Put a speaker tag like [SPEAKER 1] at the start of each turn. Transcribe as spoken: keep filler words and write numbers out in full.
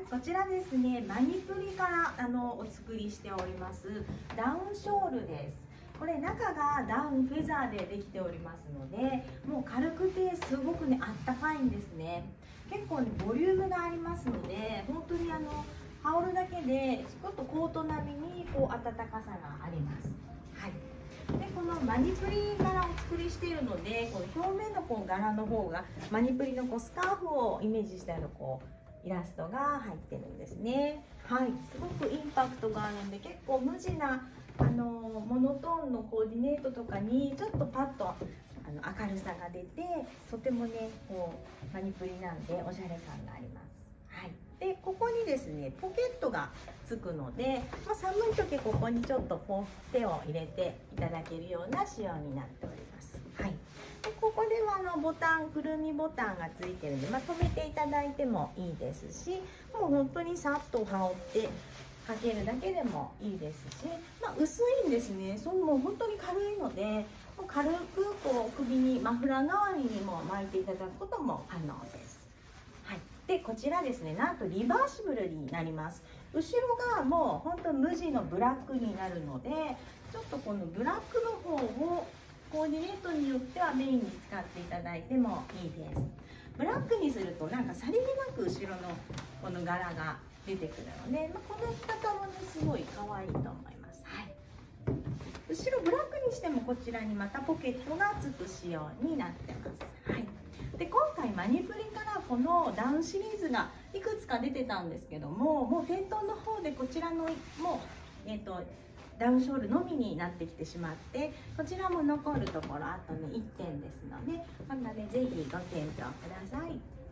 [SPEAKER 1] こちらですね、マニプリからあのお作りしておりますダウンショールです。これ中がダウンフェザーでできておりますので、もう軽くてすごくねあったかいんですね。結構ねボリュームがありますので、本当にあの羽織るだけでちょっとコート並みにこう暖かさがあります。はい。でこのマニプリ柄をお作りしているので、この表面のこう柄の方がマニプリのこうスカーフをイメージしたようなこうイラストが入ってるんですね。はい、すごくインパクトがあるんで、結構無地なあのモノトーンのコーディネートとかにちょっとパッとあの明るさが出て、とてもねこうマニプリなんでおしゃれ感があります。はい、でここにですねポケットがつくので、まあ、寒い時ここにちょっとこう手を入れていただけるような仕様になっております。はい、でここではあのボタンくるみボタンがついてるんで、まあ、止めていただいてもいいですし、もう本当にさっと羽織ってかけるだけでもいいですし、まあ、薄いんですね。そのもう本当に軽いので、もう軽くこう首にマフラー代わりにも巻いていただくことも可能です。はい、でこちらですね、なんとリバーシブルになります。後ろがもう本当無地のブラックになるので、ちょっとこのブラックの方をコーディネートによってはメインに使っていただいてもいいです。ブラックにするとなんかさりげなく後ろのこの柄が出てくるので、まあ、この着方もねすごい可愛いと思います。はい、後ろブラックにしてもこちらにまたポケットがつく仕様になってます。はい、で今回マニプリからこのダウンシリーズがいくつか出てたんですけども、もう店頭の方でこちらのもう、えーと、ダウンショールのみになってきてしまって、こちらも残るところあとねいってんですので、またねぜひご検討ください。